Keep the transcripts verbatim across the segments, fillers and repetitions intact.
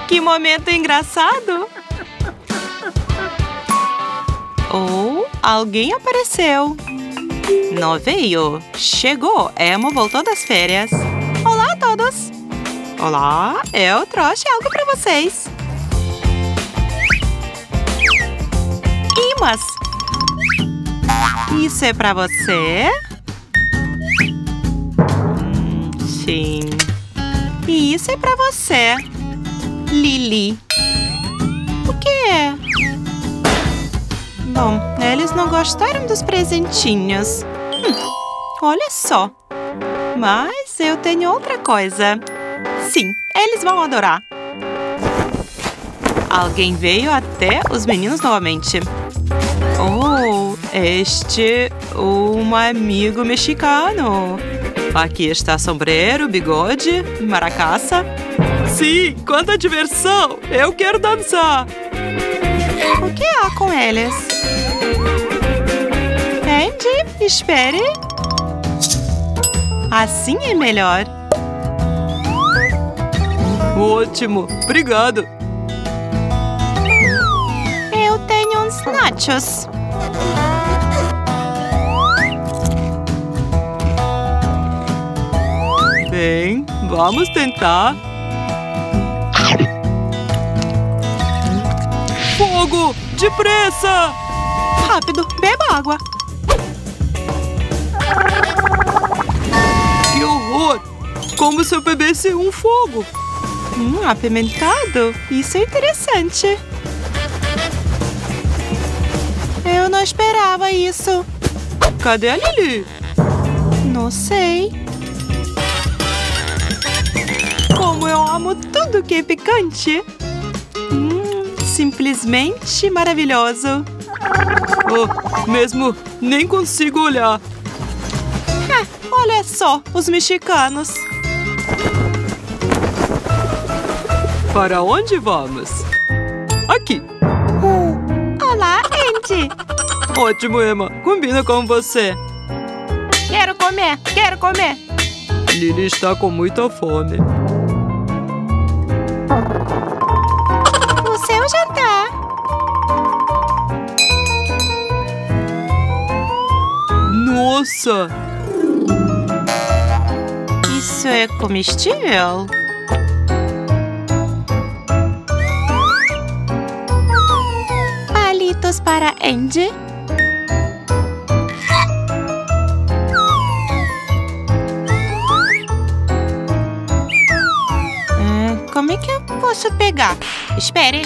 Que momento engraçado! Oh, alguém apareceu. Não veio. Chegou. Emo voltou das férias. Olá a todos. Olá, eu trouxe algo para vocês. Imãs. Isso é para você? Hum, sim. E isso é para você, Lily. O que é? Bom, eles não gostaram dos presentinhos. Hum, olha só. Mas eu tenho outra coisa. Sim, eles vão adorar. Alguém veio até os meninos novamente. Oh, este um amigo mexicano. Aqui está sombreiro, bigode, maracaça. Sim, quanta diversão! Eu quero dançar. O que há com eles? Andy, espere. Assim é melhor. Ótimo, obrigado. Eu tenho uns nachos. Bem, vamos tentar. Fogo! Depressa! Rápido, beba água. Que horror! Como se eu bebesse um fogo. Hum, apimentado? Isso é interessante. Eu não esperava isso. Cadê a Lily? Não sei. Como eu amo tudo que é picante. Hum, simplesmente maravilhoso. Oh, mesmo nem consigo olhar. Ah, olha só, os mexicanos. Para onde vamos? Aqui. Olá, Andy. Ótimo, Emma. Combina com você. Quero comer, quero comer. Lily está com muita fome. O seu jantar. Nossa! Isso é comestível? Palitos para Andy. Hum, como é que eu posso pegar? Espere.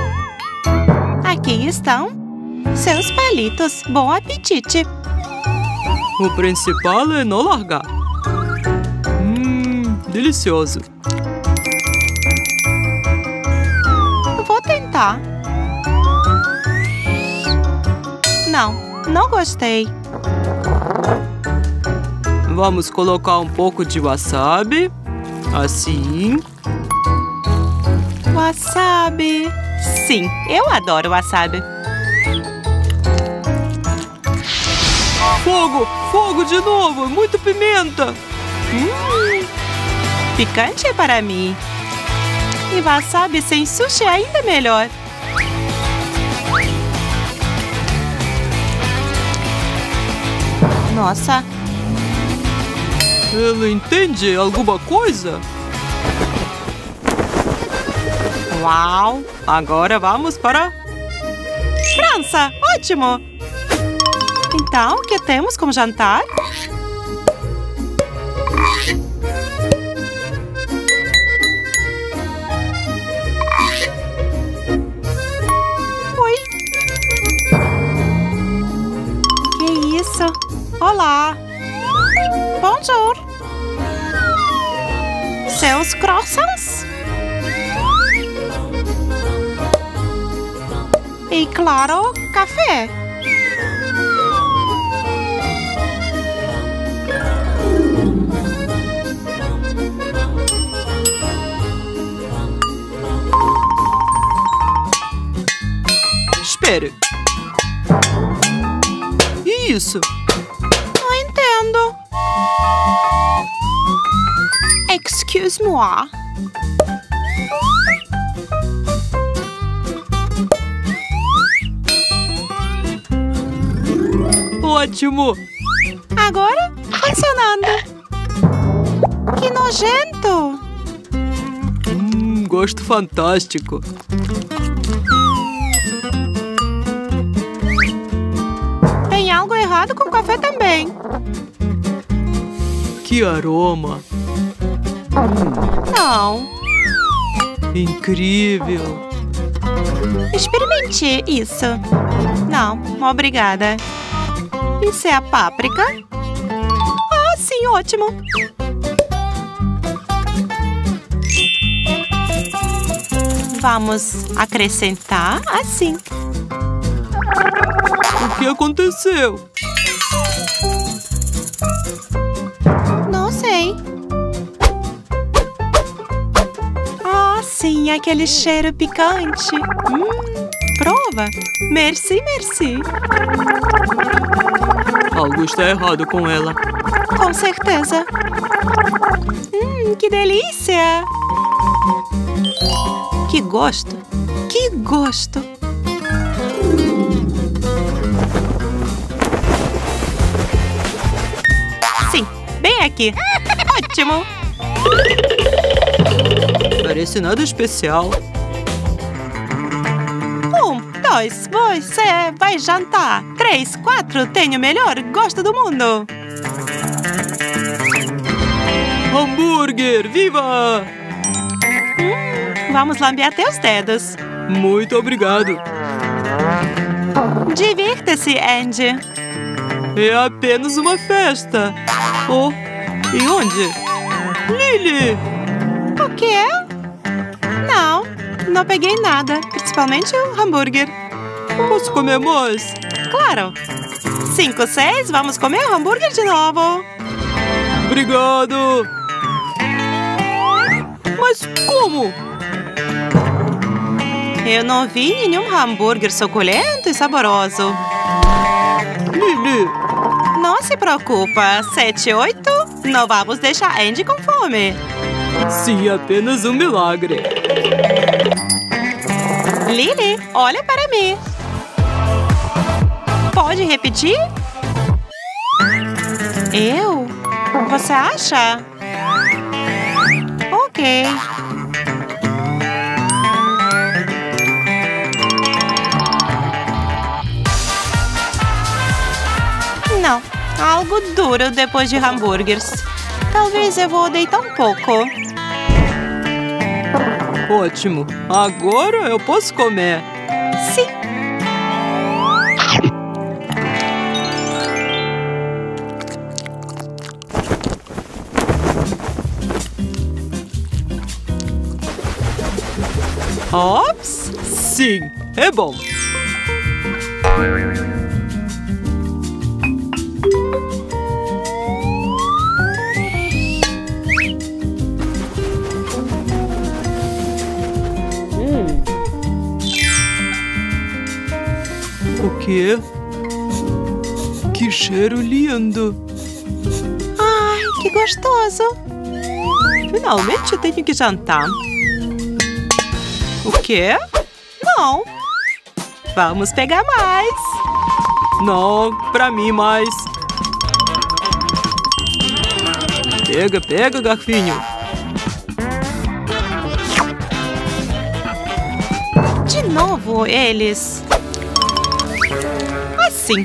Aqui estão seus palitos. Bom apetite. O principal é não largar. Hum, delicioso. Vou tentar. Não, não gostei. Vamos colocar um pouco de wasabi. Assim. Wasabi. Sim, eu adoro wasabi. Fogo! Fogo de novo! Muito pimenta! Hum, picante é para mim. E wasabi sem sushi é ainda melhor. Nossa! Ela entende alguma coisa? Uau! Agora vamos para França! Ótimo! Então, o que temos como jantar? Oi! Que isso? Olá! Bonjour! Seus croissants? E, claro, café! Espere. E isso? Não entendo. Excuse-moi. Ótimo! Agora, funcionando. Que nojento! Hum, gosto fantástico. Tem algo errado com o café também. Que aroma! Não. Incrível! Experimente isso. Não, obrigada. Isso é a páprica? Ah, sim, ótimo. Vamos acrescentar assim. O que aconteceu? Não sei. Ah, sim, aquele cheiro picante. Hum, prova. Merci, merci. Algo está errado com ela. Com certeza. Hum, que delícia! Que gosto! Que gosto! Sim, bem aqui. Ótimo! Parece nada especial. Um, dois, você vai jantar. Três, quatro, tenho o melhor gosto do mundo. Hambúrguer, viva! Hum, vamos lamber até os dedos. Muito obrigado. Divirta-se, Andy. É apenas uma festa. Oh, e onde? Lily! O quê? Não, não peguei nada. Principalmente o hambúrguer. Posso comer mais? Claro. Cinco, seis, vamos comer o hambúrguer de novo. Obrigado! Mas como? Eu não vi nenhum hambúrguer suculento e saboroso. Lily! Não se preocupa. Sete, oito, não vamos deixar Andy com fome. Sim, apenas um milagre. Lily, olha para mim. Pode repetir? Eu? Você acha? Ok. Não, algo duro depois de hambúrgueres. Talvez eu vou deitar um pouco. Ótimo. Agora eu posso comer. Sim. Ops! Sim, é bom. Hum. O quê? Que cheiro lindo! Ai, que gostoso! Finalmente eu tenho que jantar. O quê? Não. Vamos pegar mais. Não, pra mim mais. Pega, pega, garfinho. De novo, eles. Assim.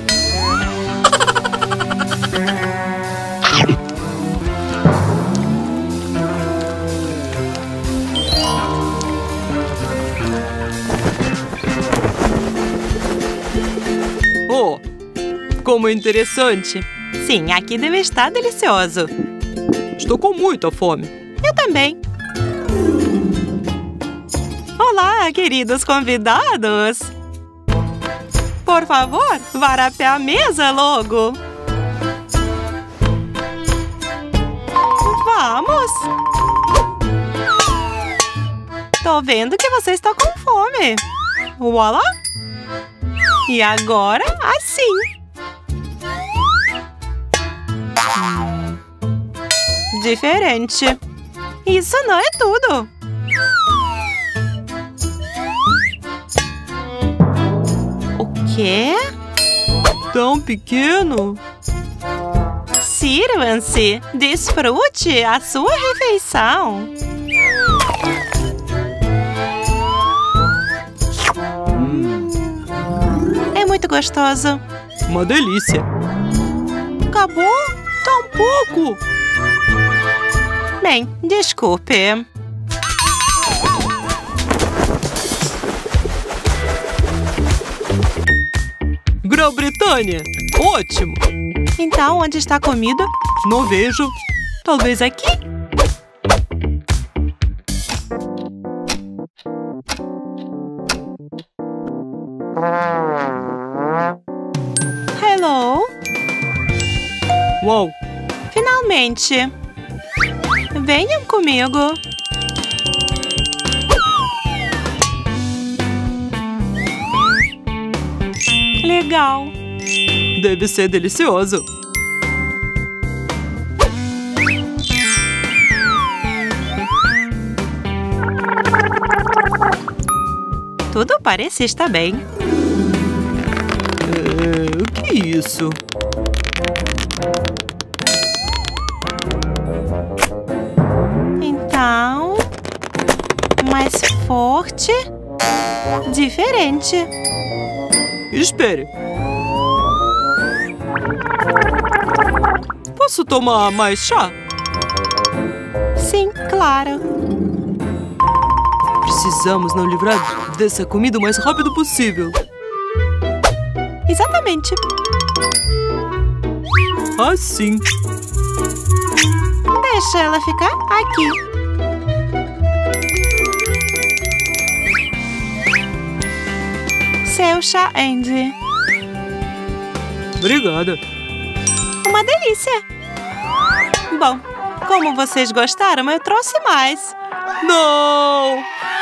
Oh, como interessante. Sim, aqui deve estar delicioso. Estou com muita fome. Eu também. Olá, queridos convidados. Por favor, vá até a mesa logo. Vamos. Tô vendo que você está com fome. Voilá. E agora, assim. Hum. Diferente. Isso não é tudo. O quê? Tão pequeno. Sirvam-se. Desfrute a sua refeição. É muito gostoso. Uma delícia. Acabou? Tão pouco. Bem, desculpe. Grã-Bretanha. Ótimo. Então, onde está a comida? Não vejo. Talvez aqui? Hello? Uau. Finalmente. Venham comigo. Legal. Deve ser delicioso. Tudo parece estar bem. É, o que é isso? Então, mais forte, diferente. Espere. Posso tomar mais chá? Sim, claro. Precisamos nos livrar dessa comida o mais rápido possível. Exatamente. Assim. Deixa ela ficar aqui. Seu chá, Andy. Obrigada. Uma delícia. Bom, como vocês gostaram, eu trouxe mais. Não!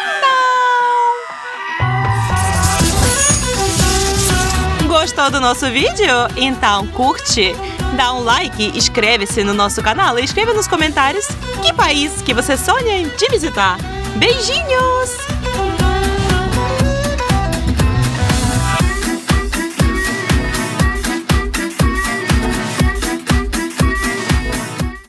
Não! Gostou do nosso vídeo? Então curte, dá um like, inscreve-se no nosso canal e escreva nos comentários que país que você sonha em te visitar. Beijinhos!